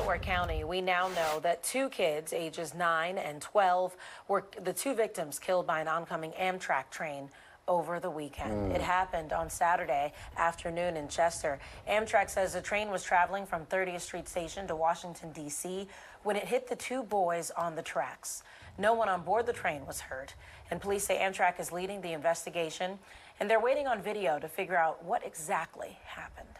Delaware County, we now know that two kids, ages 9 and 12, were the two victims killed by an oncoming Amtrak train over the weekend. It happened on Saturday afternoon in Chester. Amtrak says the train was traveling from 30th Street Station to Washington, D.C. when it hit the two boys on the tracks. No one on board the train was hurt, and police say Amtrak is leading the investigation, and they're waiting on video to figure out what exactly happened.